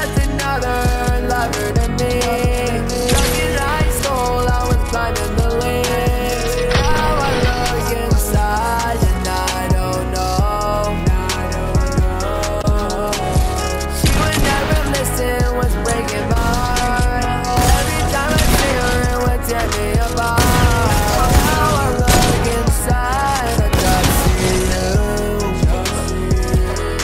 just another lover to me. Stuck in high school, I was blind in the leaves. Now I look inside and I don't know. She would never listen, was breaking my heart. Every time I see her, it would tear me apart. Now I look inside, I just see you.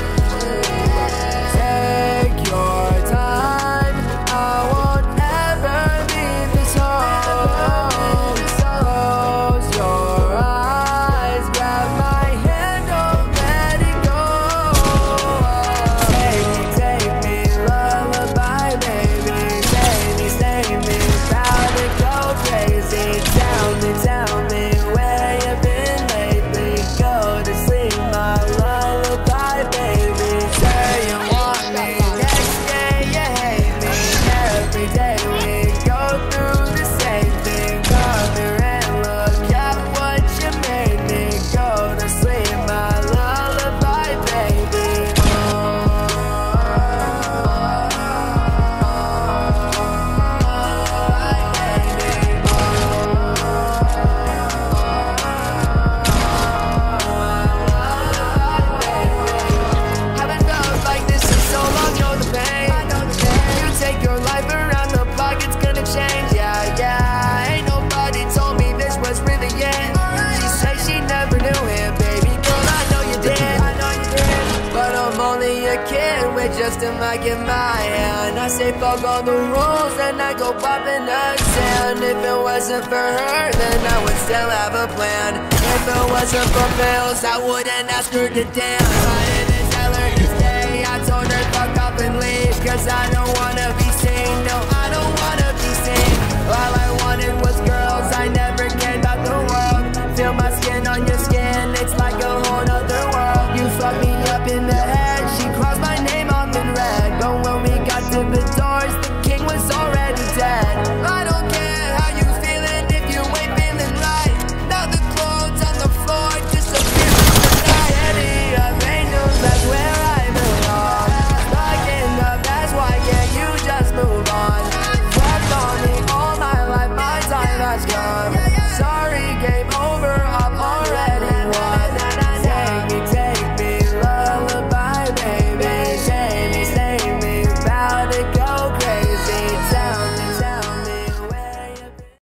Take your time, I won't ever leave this home. Close your eyes, grab my hand, don't let it go. Take me, lullaby, baby. Save me, about to go crazy. Tell me where you've been lately. Go to sleep, my lullaby, baby. Say you want me, next day you hate me. Every day we go through the same thing. Come here and look at what you made me. Go to sleep, my lullaby, baby. Haven't felt like this in so long, know the pain. You take your life around the block, it's gonna change, yeah. Ain't nobody told me this was really it. She said she never knew him, baby girl, I know you did. But I'm only a kid with just a mic in my hand. I say fuck all the rules and I go popping the sand. If it wasn't for her, then I would still have a plan. If it wasn't for bills, I wouldn't ask her to dance.